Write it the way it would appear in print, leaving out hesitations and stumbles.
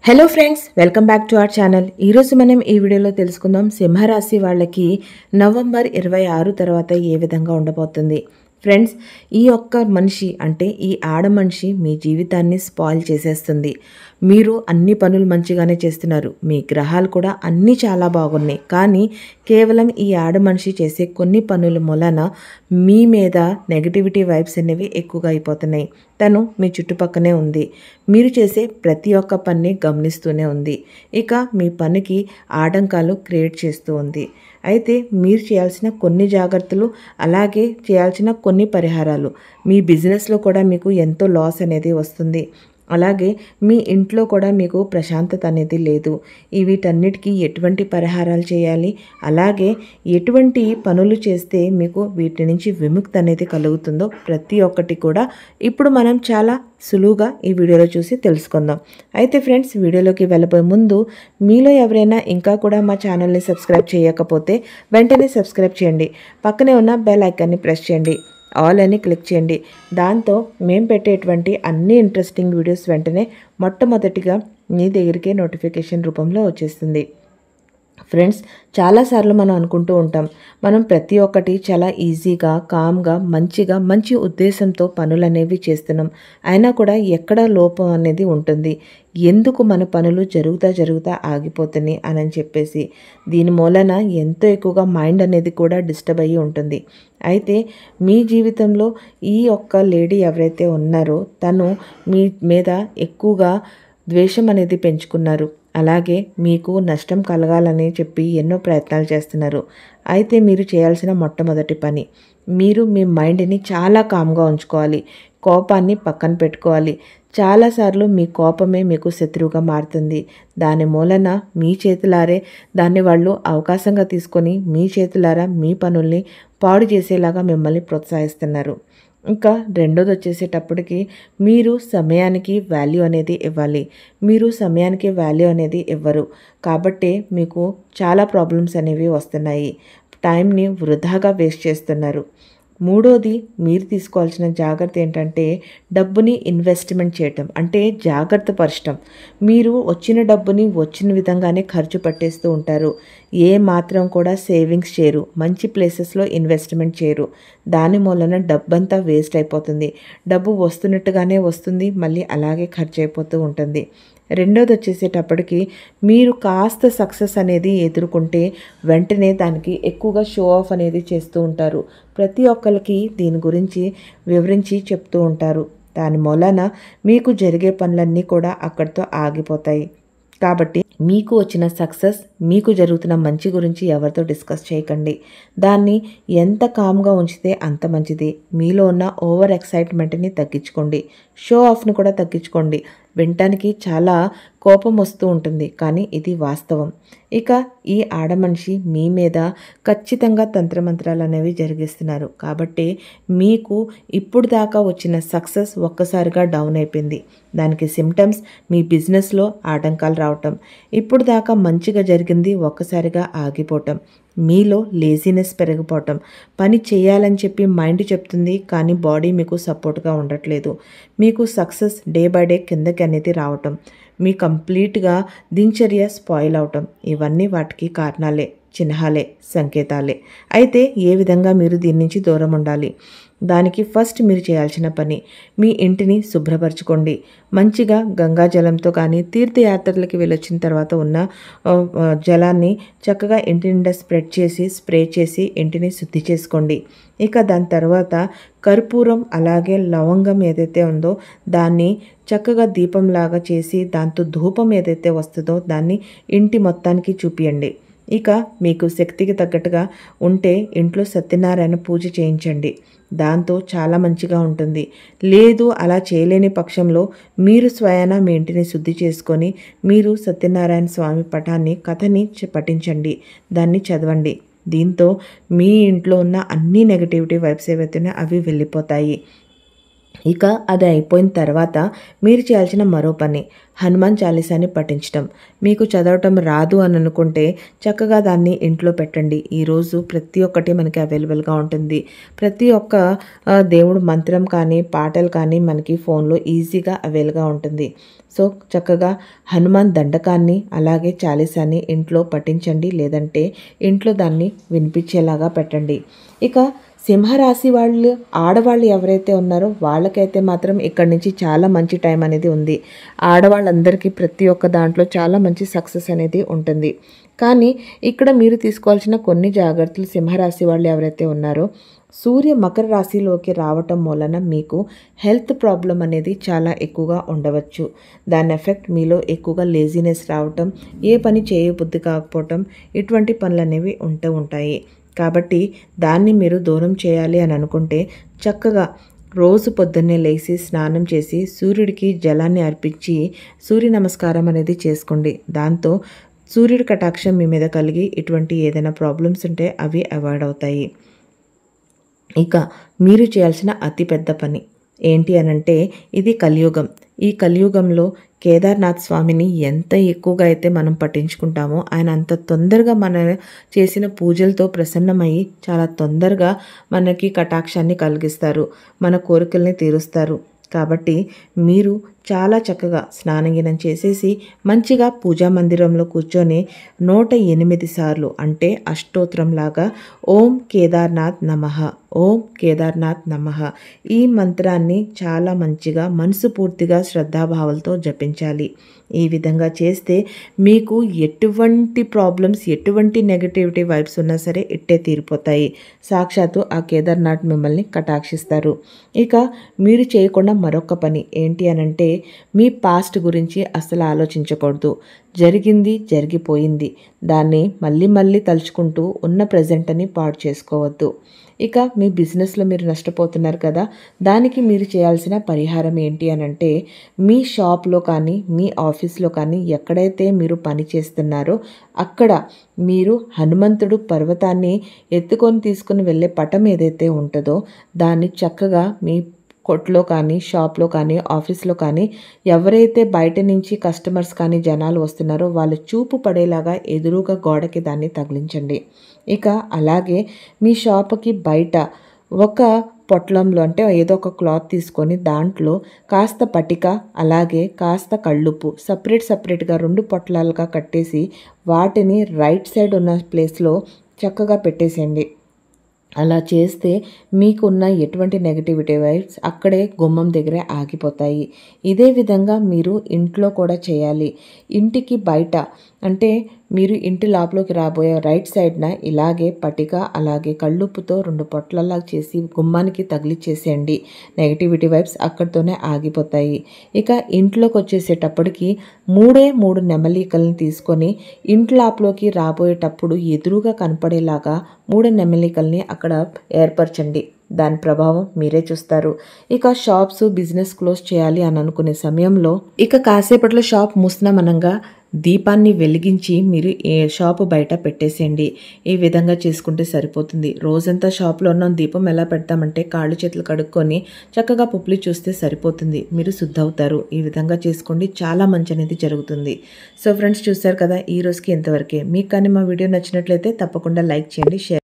Hello friends, welcome back to our channel. ఈరోజు మనం ఈ వీడియోలో తెలుసుకుందాం సింహరాశి వాళ్ళకి నవంబర్ 26 తర్వాత ఏ విధంగా ఉండబోతుంది. ఫ్రెండ్స్, ఈ ఒక్క మనిషి అంటే ఈ ఆడ మనిషి మీ జీవితాన్ని స్పాయిల్ చేసేస్తుంది. మీరు అన్ని పనులు మంచిగానే చేస్తున్నారు, మీ గ్రహాలు కూడా అన్నీ చాలా బాగున్నాయి. కానీ కేవలం ఈ ఆడ మనిషి చేసే కొన్ని పనుల మూలన మీ మీద నెగటివిటీ వైబ్స్ అనేవి ఎక్కువగా అయిపోతున్నాయి. తను మీ చుట్టుపక్కనే ఉంది, మీరు చేసే ప్రతి ఒక్క పని గమనిస్తూనే ఉంది. ఇక మీ పనికి ఆటంకాలు క్రియేట్ చేస్తూ ఉంది. అయితే మీరు చేయాల్సిన కొన్ని జాగ్రత్తలు, అలాగే చేయాల్సిన కొన్ని పరిహారాలు, మీ బిజినెస్లో కూడా మీకు ఎంతో లాస్ అనేది వస్తుంది. అలాగే మీ ఇంట్లో కూడా మీకు ప్రశాంతత అనేది లేదు. వీటన్నిటికీ ఎటువంటి పరిహారాలు చేయాలి, అలాగే ఎటువంటి పనులు చేస్తే మీకు వీటి నుంచి విముక్తి అనేది కలుగుతుందో ప్రతి ఒక్కటి కూడా ఇప్పుడు మనం చాలా సులువుగా ఈ వీడియోలో చూసి తెలుసుకుందాం. అయితే ఫ్రెండ్స్, వీడియోలోకి వెళ్ళబోయే ముందు మీలో ఎవరైనా ఇంకా కూడా మా ఛానల్ని సబ్స్క్రైబ్ చేయకపోతే వెంటనే సబ్స్క్రైబ్ చేయండి. పక్కనే ఉన్న బెల్ ఐకాన్ని ప్రెస్ చేయండి, ఆల్ అని క్లిక్ చేయండి. దాంతో మేము పెట్టేటువంటి అన్ని ఇంట్రెస్టింగ్ వీడియోస్ వెంటనే మొట్టమొదటిగా మీ దగ్గరికే నోటిఫికేషన్ రూపంలో వచ్చేస్తుంది. ఫ్రెండ్స్, చాలాసార్లు మనం అనుకుంటూ ఉంటాం, మనం ప్రతి ఒక్కటి చాలా ఈజీగా, కామ్గా, మంచి ఉద్దేశంతో పనులు అనేవి చేస్తున్నాం. అయినా కూడా ఎక్కడ లోపం అనేది ఉంటుంది, ఎందుకు మన పనులు జరుగుతా ఆగిపోతున్నాయి అని చెప్పేసి దీని మూలన ఎంతో ఎక్కువగా మైండ్ అనేది కూడా డిస్టర్బ్ అయ్యి ఉంటుంది. అయితే మీ జీవితంలో ఈ ఒక్క లేడీ ఎవరైతే ఉన్నారో తను మీ మీద ఎక్కువగా ద్వేషం అనేది పెంచుకున్నారు. అలాగే మీకు నష్టం కలగాలని చెప్పి ఎన్నో ప్రయత్నాలు చేస్తున్నారు. అయితే మీరు చేయాల్సిన మొట్టమొదటి పని, మీరు మీ మైండ్ని చాలా కామ్గా ఉంచుకోవాలి, కోపాన్ని పక్కన పెట్టుకోవాలి. చాలాసార్లు మీ కోపమే మీకు శత్రువుగా మారుతుంది. దాని మూలన మీ చేతులారే దాన్ని వాళ్ళు అవకాశంగా తీసుకొని మీ చేతులారా మీ పనుల్ని పాడు చేసేలాగా మిమ్మల్ని ప్రోత్సహిస్తున్నారు. ఇంకా రెండోది వచ్చేసేటప్పటికి మీరు సమయానికి వాల్యూ అనేది ఇవ్వాలి. మీరు సమయానికి వాల్యూ అనేది ఇవ్వరు కాబట్టి మీకు చాలా ప్రాబ్లమ్స్ అనేవి వస్తున్నాయి. టైంని వృధాగా వేస్ట్ చేస్తున్నారు. మూడోది మీరు తీసుకోవాల్సిన జాగ్రత్త ఏంటంటే డబ్బుని ఇన్వెస్ట్మెంట్ చేయటం, అంటే జాగ్రత్త పరచటం. మీరు వచ్చిన డబ్బుని వచ్చిన విధంగానే ఖర్చు పట్టేస్తూ ఉంటారు. ఏ మాత్రం కూడా సేవింగ్స్ చేయరు, మంచి ప్లేసెస్లో ఇన్వెస్ట్మెంట్ చేయరు. దాని మూలన డబ్బంతా వేస్ట్ అయిపోతుంది. డబ్బు వస్తున్నట్టుగానే వస్తుంది, మళ్ళీ అలాగే ఖర్చు అయిపోతూ ఉంటుంది. రెండోది వచ్చేసేటప్పటికి మీరు కాస్త సక్సెస్ అనేది ఎదుర్కొంటే వెంటనే దానికి ఎక్కువగా షో ఆఫ్ అనేది చేస్తూ ఉంటారు. ప్రతి ఒక్కరికి దీని గురించి వివరించి చెప్తూ ఉంటారు. దాని మూలన మీకు జరిగే పనులన్నీ కూడా అక్కడితో ఆగిపోతాయి. కాబట్టి మీకు వచ్చిన సక్సెస్, మీకు జరుగుతున్న మంచి గురించి ఎవరితో డిస్కస్ చేయకండి. దాన్ని ఎంత కామ్గా ఉంచితే అంత మంచిది. మీలో ఉన్న ఓవర్ ఎక్సైట్మెంట్ని తగ్గించుకోండి, షో ఆఫ్ని కూడా తగ్గించుకోండి. వినటానికి చాలా కోపం వస్తూ ఉంటుంది, కానీ ఇది వాస్తవం. ఇక ఈ ఆడ మనిషి మీ మీద ఖచ్చితంగా తంత్రమంత్రాలు అనేవి జరిగిస్తున్నారు. కాబట్టి మీకు ఇప్పుడు దాకా వచ్చిన సక్సెస్ ఒక్కసారిగా డౌన్ అయిపోయింది. దానికి సిమ్టమ్స్ మీ బిజినెస్లో ఆటంకాలు రావటం, ఇప్పుడు దాకా మంచిగా జరిగింది ఒక్కసారిగా ఆగిపోవటం, మీలో లేజినెస్ పెరిగిపోవటం, పని చేయాలని చెప్పి మైండ్ చెప్తుంది కానీ బాడీ మీకు సపోర్ట్గా ఉండట్లేదు, మీకు సక్సెస్ డే బై డే కిందకి అనేది రావటం, మీ కంప్లీట్గా దినచర్య స్పాయిల్ అవటం, ఇవన్నీ వాటికి కారణాలే, చిహ్నాలే, సంకేతాలే. అయితే ఏ విధంగా మీరు దీని నుంచి దూరం ఉండాలి? దానికి ఫస్ట్ మీరు చేయాల్సిన పని, మీ ఇంటిని శుభ్రపరచుకోండి. మంచిగా గంగా జలంతో కానీ, తీర్థయాత్రలకి వెళ్ళొచ్చిన తర్వాత ఉన్న జలాన్ని చక్కగా ఇంటి నిండా స్ప్రే చేసి ఇంటిని శుద్ధి చేసుకోండి. ఇక దాని తర్వాత కర్పూరం అలాగే లవంగం ఏదైతే ఉందో దాన్ని చక్కగా దీపంలాగా చేసి దాంతో ధూపం ఏదైతే వస్తుందో దాన్ని ఇంటి మొత్తానికి చూపియండి. ఇక మీకు శక్తికి తగ్గట్టుగా ఉంటే ఇంట్లో సత్యనారాయణ పూజ చేయించండి. దాంతో చాలా మంచిగా ఉంటుంది. లేదు అలా చేయలేని పక్షంలో మీరు స్వయాన మీ ఇంటిని శుద్ధి చేసుకొని మీరు సత్యనారాయణ స్వామి కథని పఠించండి, దాన్ని చదవండి. దీంతో మీ ఇంట్లో ఉన్న అన్ని నెగటివిటీ వైబ్స్ ఏవైతే అవి వెళ్ళిపోతాయి. ఇక అది అయిపోయిన తర్వాత మీరు చేయాల్సిన మరో పని హనుమాన్ చాలీసాని పఠించడం. మీకు చదవటం రాదు అని అనుకుంటే చక్కగా దాన్ని ఇంట్లో పెట్టండి. ఈరోజు ప్రతి ఒక్కటి మనకి అవైలబుల్గా ఉంటుంది. ప్రతి ఒక్క దేవుడు మంత్రం కానీ పాటలు కానీ మనకి ఫోన్లో ఈజీగా అవైలబుల్గా ఉంటుంది. సో చక్కగా హనుమాన్ దండకాన్ని అలాగే చాలీసాని ఇంట్లో పఠించండి, లేదంటే ఇంట్లో దాన్ని వినిపించేలాగా పెట్టండి. ఇక సింహరాశి వాళ్ళు ఆడవాళ్ళు ఎవరైతే ఉన్నారో వాళ్ళకైతే మాత్రం ఇక్కడి నుంచి చాలా మంచి టైం అనేది ఉంది. ఆడవాళ్ళందరికీ ప్రతి ఒక్క దాంట్లో చాలా మంచి సక్సెస్ అనేది ఉంటుంది. కానీ ఇక్కడ మీరు తీసుకోవాల్సిన కొన్ని జాగ్రత్తలు సింహరాశి వాళ్ళు ఎవరైతే ఉన్నారో, సూర్య మకర రాశిలోకి రావటం వలన మీకు హెల్త్ ప్రాబ్లం అనేది చాలా ఎక్కువగా ఉండవచ్చు. దాని ఎఫెక్ట్ మీలో ఎక్కువగా లేజినెస్ రావటం, ఏ పని చేయబుద్ధి కాకపోవటం, ఇటువంటి పనులు అనేవి ఉంటాయి. కాబట్టి దాన్ని మీరు దూరం చేయాలి అని అనుకుంటే చక్కగా రోజు పొద్దున్నే లేచి స్నానం చేసి సూర్యుడికి జలాన్ని అర్పించి సూర్య నమస్కారం అనేది చేసుకోండి. దాంతో సూర్యుడి కటాక్షం మీ మీద కలిగి ఇటువంటి ఏదైనా ప్రాబ్లమ్స్ ఉంటే అవి అవాయిడ్ అవుతాయి. ఇక మీరు చేయాల్సిన అతిపెద్ద పని ఏంటి అనంటే, ఇది కలియుగం. ఈ కలియుగంలో కేదార్నాథ్ స్వామిని ఎంత ఎక్కువగా అయితే మనం పఠించుకుంటామో ఆయన అంత తొందరగా మన చేసిన పూజలతో ప్రసన్నమయ్యి చాలా తొందరగా మనకి కటాక్షాన్ని కలిగిస్తారు, మన కోరికల్ని తీరుస్తారు. కాబట్టి మీరు చాలా చక్కగా స్నానం చేసేసి మంచిగా పూజా మందిరంలో కూర్చొని 108 సార్లు అంటే అష్టోత్తరంలాగా ఓం కేదార్నాథ్ నమః, ఓం కేదార్నాథ్ నమః ఈ మంత్రాన్ని చాలా మంచిగా మనసు పూర్తిగా శ్రద్ధాభావాలతో జపించాలి. ఈ విధంగా చేస్తే మీకు ఎటువంటి ప్రాబ్లమ్స్, ఎటువంటి నెగటివిటీ వైబ్స్ ఉన్నా సరే ఇట్టే తీరిపోతాయి. సాక్షాత్తు ఆ కేదార్నాథ్ మిమ్మల్ని కటాక్షిస్తారు. ఇక మీరు చేయకుండా మరొక పని ఏంటి అనంటే, మీ పాస్ట్ గురించి అసలు ఆలోచించకూడదు. జరిగింది జరిగిపోయింది, దాన్ని మళ్ళీ మళ్ళీ తలుచుకుంటూ ఉన్న ప్రజెంట్ని పాడు చేసుకోవద్దు. ఇక మీ బిజినెస్లో మీరు నష్టపోతున్నారు కదా, దానికి మీరు చేయాల్సిన పరిహారం ఏంటి అనంటే, మీ షాప్లో కానీ మీ ఆఫీస్లో కానీ ఎక్కడైతే మీరు పని చేస్తున్నారో అక్కడ మీరు హనుమంతుడు పర్వతాన్ని ఎత్తుకొని తీసుకుని వెళ్ళే పటం ఏదైతే ఉంటుందో దాన్ని చక్కగా మీ కొట్లో కానీ షాప్లో కానీ ఆఫీస్లో కానీ ఎవరైతే బయట నుంచి కస్టమర్స్ కానీ జనాలు వస్తున్నారో వాళ్ళు చూపు పడేలాగా ఎదురుగా గోడకి దాన్ని తగిలించండి. ఇక అలాగే మీ షాప్కి బయట ఒక పొట్లంలో అంటే ఏదో ఒక క్లాత్ తీసుకొని దాంట్లో కాస్త పటిక అలాగే కాస్త కళ్ళుప్పు సపరేట్గా 2 పొట్లాలుగా కట్టేసి వాటిని రైట్ సైడ్ ఉన్న ప్లేస్లో చక్కగా పెట్టేసేయండి. అలా చేస్తే మీకున్న ఎటువంటి నెగటివిటీ వైబ్స్ అక్కడే గుమ్మం దగ్గరే ఆగిపోతాయి. ఇదే విధంగా మీరు ఇంట్లో కూడా చేయాలి. ఇంటికి బయట అంటే మీరు ఇంటి లోపలికి రాబోయే రైట్ సైడ్న ఇలాగే పటిక అలాగే కళ్ళుప్పుతో 2 పొట్లలా చేసి గుమ్మానికి తగిలిచ్చేసేయండి. నెగటివిటీ వైబ్స్ అక్కడితోనే ఆగిపోతాయి. ఇక ఇంట్లోకి వచ్చేసేటప్పటికి 3 నెమలికలను తీసుకొని ఇంటి లోపలికి రాబోయేటప్పుడు ఎదురుగా కనపడేలాగా 3 నెమలికల్ని అక్కడ ఏర్పరచండి. దాని ప్రభావం మీరే చూస్తారు. ఇక షాప్స్ బిజినెస్ క్లోజ్ చేయాలి అని అనుకునే సమయంలో ఇక కాసేపట్లో షాప్ మూసినామనంగా దీపాన్ని వెలిగించి మీరు షాపు బయట పెట్టేసేయండి. ఈ విధంగా చేసుకుంటే సరిపోతుంది. రోజంతా షాప్లో ఉన్న దీపం ఎలా పెడతామంటే కాళ్ళు చేతులు కడుక్కొని చక్కగా పుప్పులు చూస్తే సరిపోతుంది, మీరు శుద్ధ అవుతారు. ఈ విధంగా చేసుకోండి, చాలా మంచి అనేది జరుగుతుంది. సో ఫ్రెండ్స్ చూస్తారు కదా, ఈ రోజుకి ఇంతవరకే. మీకు కానీ మా వీడియో నచ్చినట్లయితే తప్పకుండా లైక్ చేయండి, షేర్